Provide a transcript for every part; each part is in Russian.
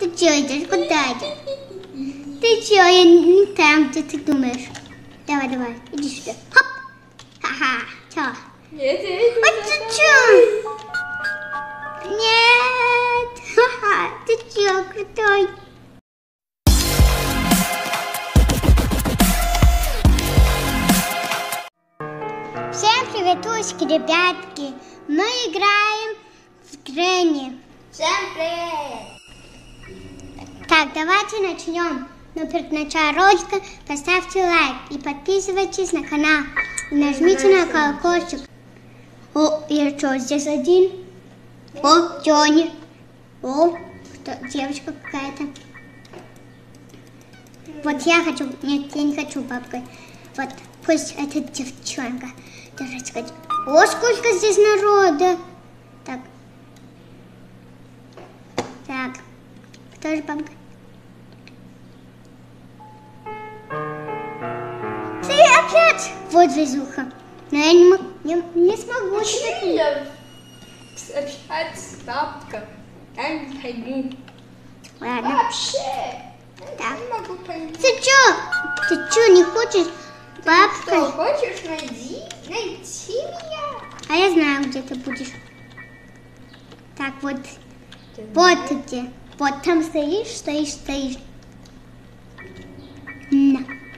Ты чё идешь? Куда идешь? Ты чё? Я не там, где ты думаешь. Давай, давай, иди сюда. Хоп! Ха-ха, чё? Нет, я иду Вот ты чё? Нет! Ха-ха, ты чё, крутой? Всем приветусики, ребятки! Мы играем в Гренни. Всем привет! Так, давайте начнем. Но перед началом ролика поставьте лайк и подписывайтесь на канал. И нажмите на колокольчик. О, я что, здесь один? О, Джонни. О, что, девочка какая-то. Вот я хочу, нет, я не хочу бабкой. Вот, пусть эта девчонка. Держите. О, сколько здесь народа. Так. Так. Кто же бабка? Ты опять! Вот везуха. Но я не смогу. Почему я общаюсь с бабкой? Я не пойму. Ладно. Вообще. Так. Не могу понять. Ты чё, не хочешь бабкой? Что, хочешь найти меня? А я знаю, где ты будешь. Так, вот. Вот ты где. Вот там стоишь. На.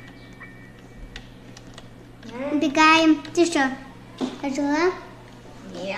Убегаем. Ты что, ожила? Нет.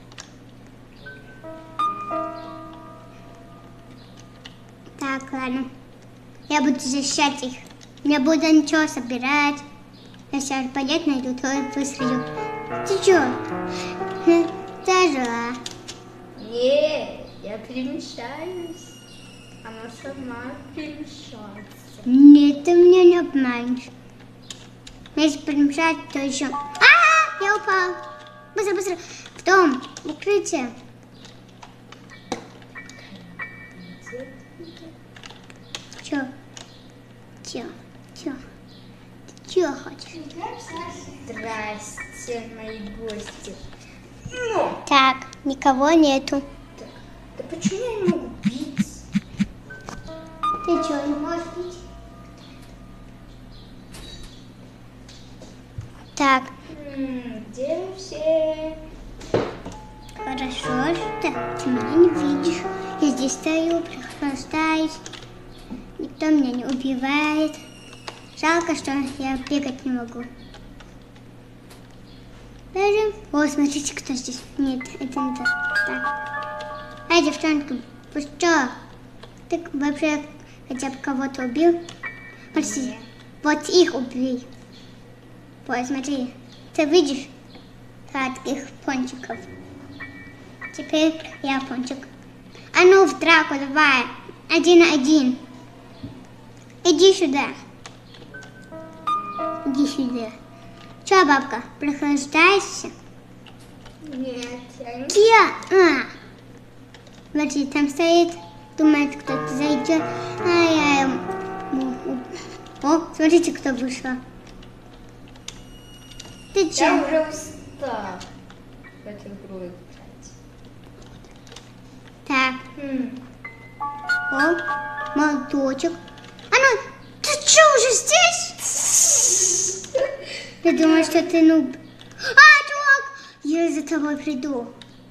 Так, ладно. Я буду защищать их. Не буду ничего собирать. Я сейчас пойдет найду, то и выстрелю. Ты чё? Ты ожила? Нет, я перемещаюсь. Она сама перемещается. Нет, ты меня не обманешь. Если перемешать, то еще... Я упал. Быстро. В дом. В укрытие. Чё? Ты чё хочешь? Здрасте, мои гости. Ну, Так, никого нету. да почему я не могу пить? Ты чё, не можешь пить? Так, Где все? хорошо, что ты меня не видишь. Я здесь стою, прохлаждаюсь. Никто меня не убивает. Жалко, что я бегать не могу. Даже... О, смотрите, кто здесь. Нет, это не так. Так. Эй, девчонка, вы что? Ты вообще хотя бы кого-то убил? Смотри, вот их убей. Вот, смотри. Ты видишь? Таких пончиков. Теперь я пончик. А ну, в драку давай. 1-1. Иди сюда. Иди сюда. Че, бабка, прохлаждаешься? Нет, я не... Где? Смотри, там стоит. Думает, кто-то зайдет. О, смотрите, кто вышел. Ты че? Я уже устал в эту игру играть. Так. О, молоточек. А ну, ты что, уже здесь? Ты думаешь, что ты нуб? Чувак, я за тобой приду.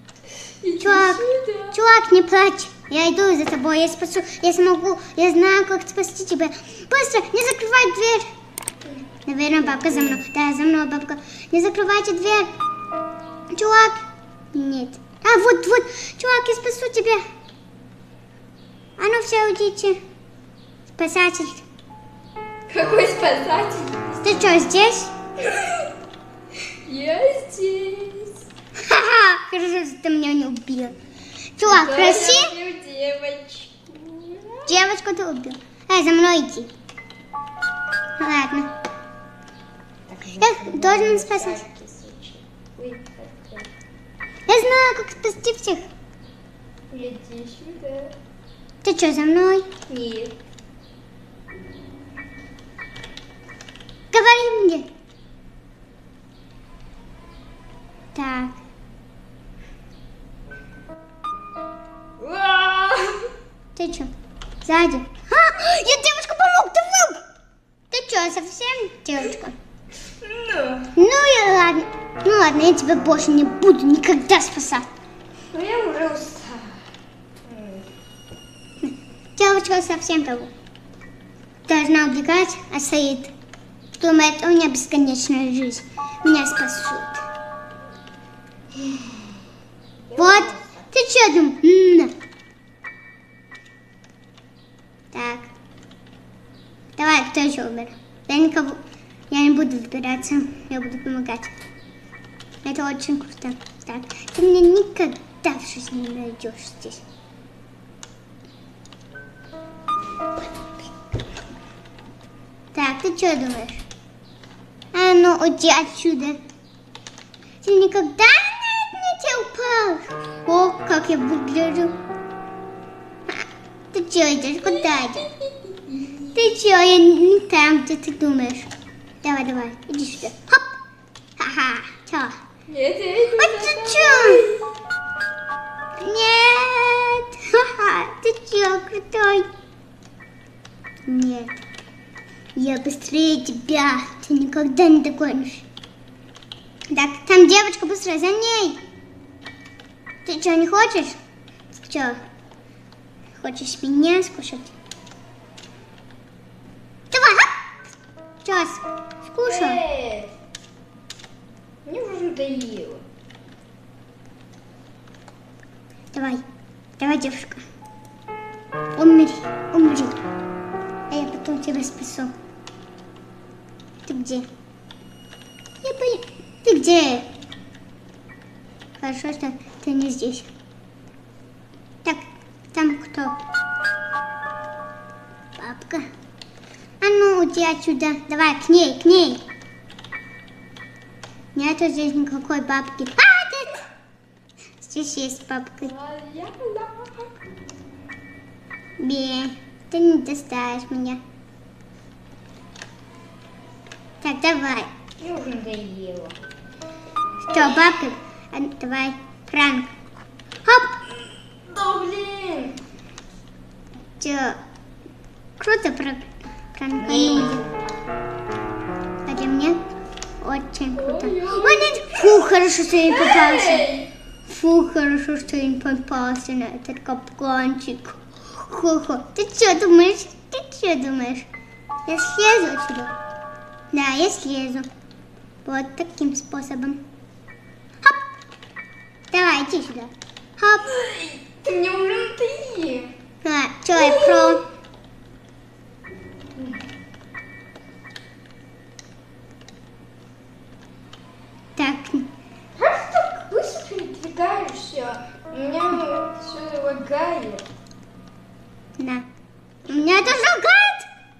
Чувак, не плачь. Я иду за тобой, я спасу, я смогу, я знаю, как спасти тебя. Быстро, не закрывай дверь. Наверное, бабка за мной. Да, за мной бабка. Не закрывайте дверь. Чувак. Нет. Вот. Чувак, я спасу тебя. А ну все, уйдите. Спасатель. Какой спасатель? Ты что, здесь? Я здесь. Ха-ха, хорошо, что ты меня не убил. Чувак, проси. Я убил девочку. Девочку ты убил. За мной иди. Ладно. Я должен спасать. Я знаю, как спасти всех. Иди сюда. Ты что, за мной? Нет. Говори мне. Так. Ты что? Сзади. Я девушка помог, ты. Ты что, совсем девочка? Ну и ладно. Ну ладно, я тебя больше не буду никогда спасать. Ну я уже устала. Девочка совсем того. Должна убегать, а Саид думает, у меня бесконечная жизнь. Меня спасут. Вот, ты что думаешь? Так. Давай, кто еще умер? Я не буду выбираться, я буду помогать. Это очень круто. Так, ты меня никогда в жизни не найдешь здесь. Так, ты что думаешь? А ну, уйди отсюда. Ты никогда не упал. О, как я выгляжу. Ты что идешь? Куда идешь? Ты что? Я не там, где ты думаешь. Давай, давай, иди сюда. Хоп! Ха-ха, чё? Нет, я иду. Вот ты чё? Нет! Ха-ха, ты чё, крутой? Нет. Я быстрее тебя. Ты никогда не догонишь. Так, там девочка, быстро, за ней. Ты что, не хочешь? Что? Хочешь меня скушать? Давай, хоп! Сейчас, скушал. Мне уже надоело. Давай, давай, девушка. Умри, умри. А я потом тебя спасу. Ты где? Я боюсь. Ты где? Хорошо, что ты не здесь. Так, там кто? Бабка. А ну, уйди отсюда. Давай, к ней, к ней. Нету здесь никакой бабки. Нет! Здесь есть бабка. Бе, ты не достанешь меня. Так, давай. Мне уже надоело. Что, бабка? Давай, пранк. Хоп! Да блин! Че, круто пранканули. Хотя мне очень круто. Ой, нет! Фу, хорошо, что я не попался. Фу, хорошо, что я не попался на этот капканчик. Хо-хо. Ты что думаешь? Ты что думаешь? Я слезу отсюда. Да, я слезу. Вот таким способом. Хоп! Давай, иди сюда. Хоп! Ты мне уже надоел. Что я про? Так. Как ты так быстро передвигаешься? У меня все лагает. На. У меня тоже лагает.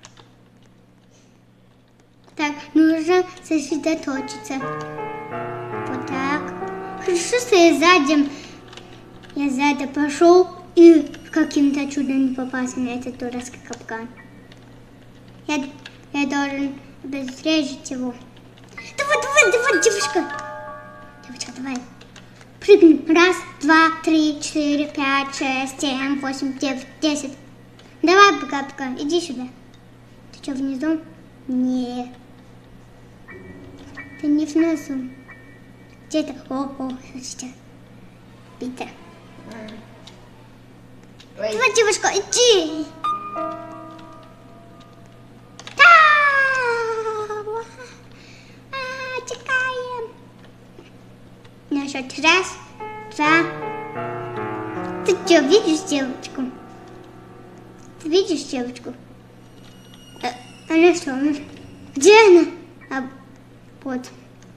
Так, нужно сосредоточиться. Вот так. Хорошо, что я сзади. Я сзади пошел и каким-то чудом не попался на этот дурацкий капкан. Я должен обезврежить его. Давай, девушка. Девочка, давай. Прыгни. 1, 2, 3, 4, 5, 6, 7, 8, 9, 10. Давай, пока, иди сюда. Ты что, внизу? Нет. Ты не внизу. Где-то. О, сейчас. Питер. Давай, девушка, иди. Чекаем. На счет 1, 2. Ты что, видишь девочку? Ты видишь девочку? Она что? Где она? Вот.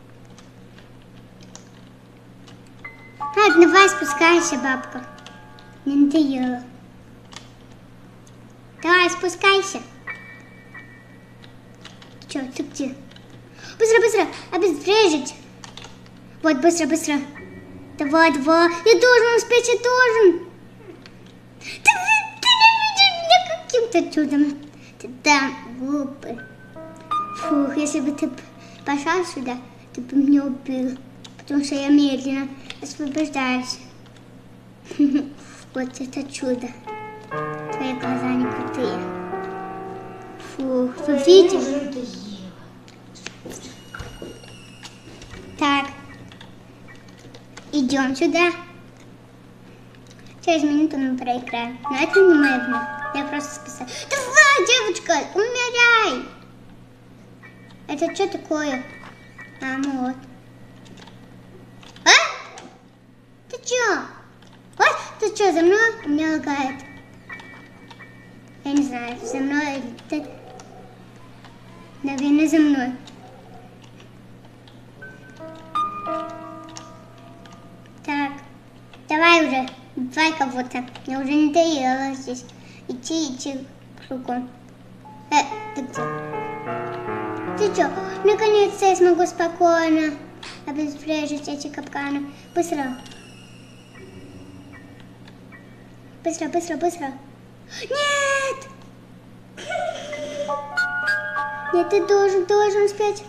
Давай спускайся, бабка. Не надоело. Давай, спускайся. Че, ты где? Быстро, обезврежить. Вот, быстро. Давай. Я должен успеть, я должен. Ты не видишь меня каким-то чудом. Ты там глупый. Фух, если бы ты пошел сюда, ты бы меня убил. Потому что я медленно освобождаюсь. Вот это чудо. Твои глаза не Вы видите? Мне уже надоело. Так. Идем сюда. Через минуту мы проиграем. Но это не моя вина. Я просто спасаю. Давай, девочка, умирай! Это что такое? А, ну вот. А? Ты чё? Вот, ты чё, за мной? У меня лагает. Я не знаю, за мной или ты. Наверное, за мной. Так, давай уже. Давай кого-то. Я уже не доела здесь. Идти кругом. Ты где? Ты что? Наконец-то я смогу спокойно обезврежить эти капканы. Быстро. Быстро, быстро, быстро. Нет! Нет, ты должен успеть.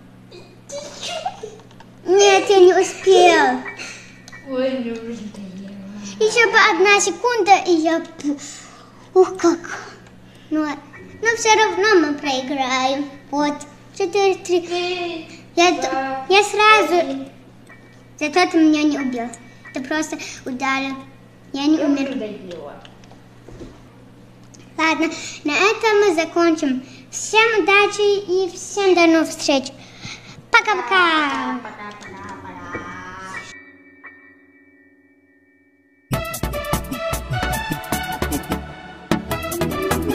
Нет, я не успел. Ой, мне уже надоело. Еще бы 1 секунда, и я... Ух, как. Но все равно мы проиграем. Вот. 4-3. Я сразу... Зато ты меня не убил. Ты просто ударил. Я не умер. Ладно, на этом мы закончим. Всем удачи и всем до новых встреч. Пока-пока. Пока-пока.